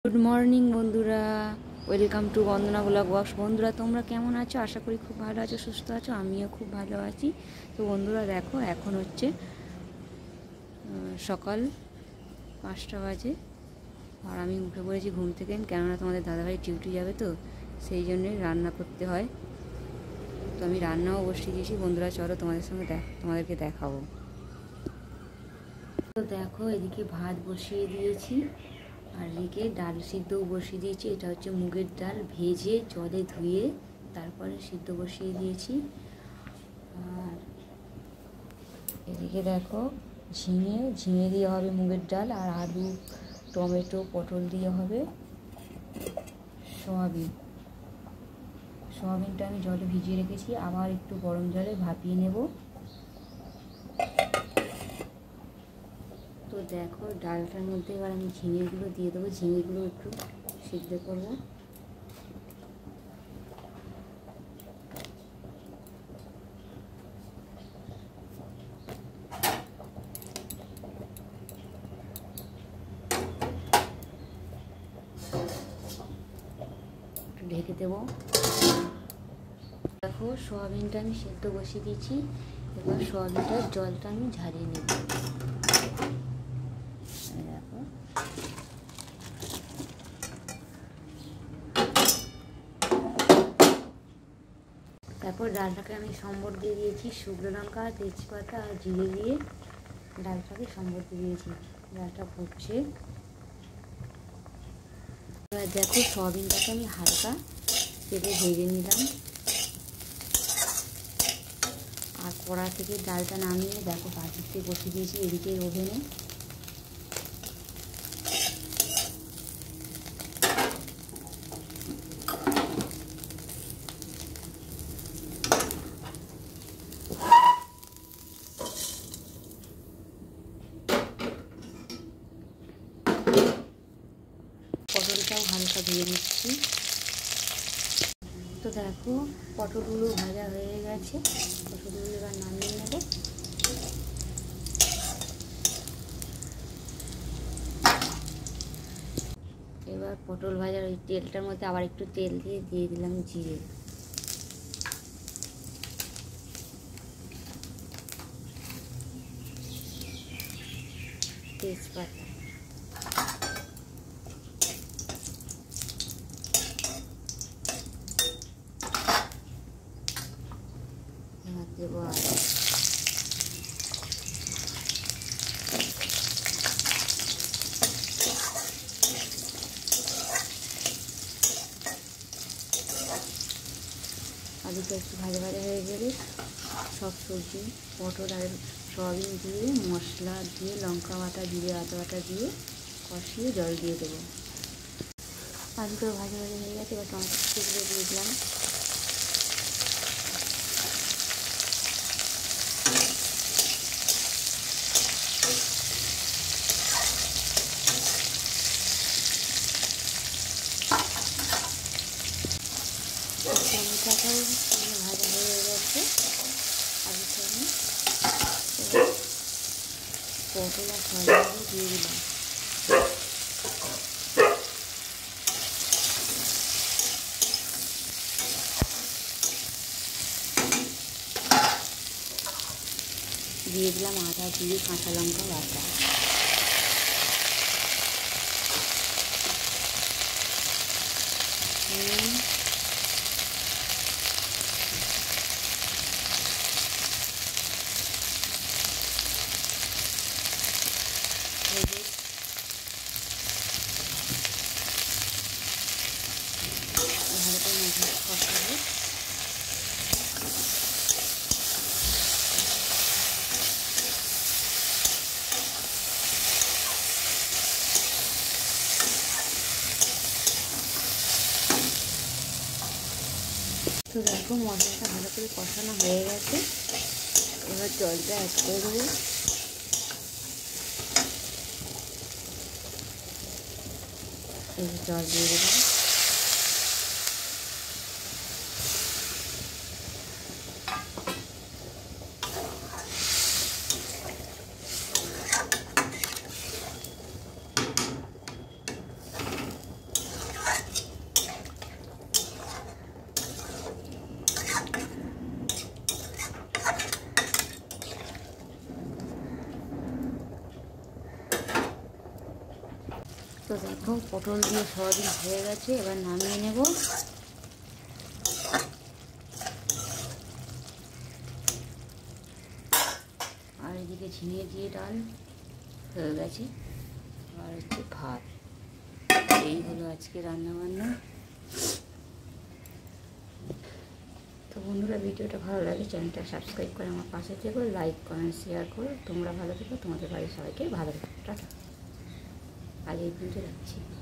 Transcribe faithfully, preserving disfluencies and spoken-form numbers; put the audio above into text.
Good morning বন্ধুরা, welcome to Bandana blog box. বন্ধুরা তোমরা কেমন আছো? আশা করি খুব ভালো আছো, সুস্থ আছো। আমিও খুব ভালো আছি। তো বন্ধুরা দেখো, এখন হচ্ছে সকাল পাঁচটা বাজে আর আমি উঠে পড়েছি ঘুম থেকে, কেননা তোমাদের দাদাভাই ডিউটি যাবে, তো সেই জন্যই রান্না করতে হয়। তো আমি রান্নাও বসিয়ে দিয়েছি। বন্ধুরা চলো তোমাদের সঙ্গে দেখ তোমাদেরকে দেখাবো। তো দেখো, এদিকে ভাত বসিয়ে দিয়েছি আর এদিকে ডাল সিদ্ধও বসিয়ে দিয়েছি। এটা হচ্ছে মুগের ডাল, ভেজে জলে ধুয়ে তারপরে সিদ্ধ বসিয়ে দিয়েছি। আর এদিকে দেখো, ঝিঙে ঝিঙে দিয়ে হবে মুগের ডাল, আর আলু, টমেটো, পটল দিয়ে হবে সয়াবিন। সয়াবিনটা আমি জলে ভিজিয়ে রেখেছি, আবার একটু গরম জলে ভাপিয়ে নেব। তো দেখো, ডালটার মধ্যে এবার আমি ঝিঙেগুলো দিয়ে দেবো। ঝিঙেগুলো একটু সিদ্ধ করব। একটু ঢেকে দেবো। দেখো, সয়াবিনটা আমি সেদ্ধ বসিয়ে দিয়েছি। এবার সয়াবিনটার জলটা আমি ঝারিয়ে নেব। দেখো, তারপর ডালটাকে আমি সম্বর দিয়ে দিয়েছি। শুকনো লঙ্কা, তেজপাতা আর জিরে দিয়ে ডালটাকে সম্বর দিয়ে দিয়েছি। ডালটা ফুটছে। এবার দেখো, সয়াবিনটাকে আমি হালকা তেলে ভেজে নিলাম আর কড়া থেকে ডালটা নামিয়ে দেখো বাটিতে বসিয়ে দিয়েছি এদিকে ওভেনে। পটলটাও হালকা ভেজে নিচ্ছি। তো দেখো, পটলগুলো ভাজা হয়ে গেছে। পটলগুলো এবার নামিয়ে নেব। এবার পটল ভাজার ওই তেলটার মধ্যে আবার একটু তেল দিয়ে দিয়ে দিলাম জিরে, তেজপাতা, এবার দেবো আদা। আলুটা একটু ভাজা ভাজা হয়ে গেলে সব সবজি, পটল আর সয়াবিন দিয়ে মশলা দিয়ে লঙ্কা বাটা, জিরে, আদা বাটা দিয়ে কষিয়ে জল দিয়ে দেবো। আলুটা ভাজা ভাজা হয়ে গেছে। এবার টমেটো কুচিগুলো দিয়ে দিলাম। টমেটোটাও ভাজা হয়ে গেছে। আলুটা আমি পটল আর সয়াবিন দিয়ে দিলাম। দিয়ে দিলাম আদা, জিরে, কাঁচা লঙ্কা বাটা। ভালো করে মশলা কষাবো। তো দেখো, মশলাটা ভালো করে কষানো হয়ে গেছে। এবার জলটা অ্যাড করে দেবো। এই জল দিয়ে দেবো। তো দেখো পটল দিয়ে সয়াবিন হয়ে গেছে, এবার নামিয়ে নেব। আর এদিকে ঝিঙে দিয়ে ডাল হয়ে গেছে, আর হচ্ছে ভাত। এই হলো আজকে রান্নাবান্না। তো বন্ধুরা, ভিডিওটা ভালো লাগে চ্যানেলটা সাবস্ক্রাইব করে আমার পাশে থেকো, লাইক কমেন্ট শেয়ার করো। তোমরা ভালো থেকো, তোমাদের বাড়ির সবাইকে ভালো থেকো। টাটা। আজ এই পর্যন্ত রাখছি।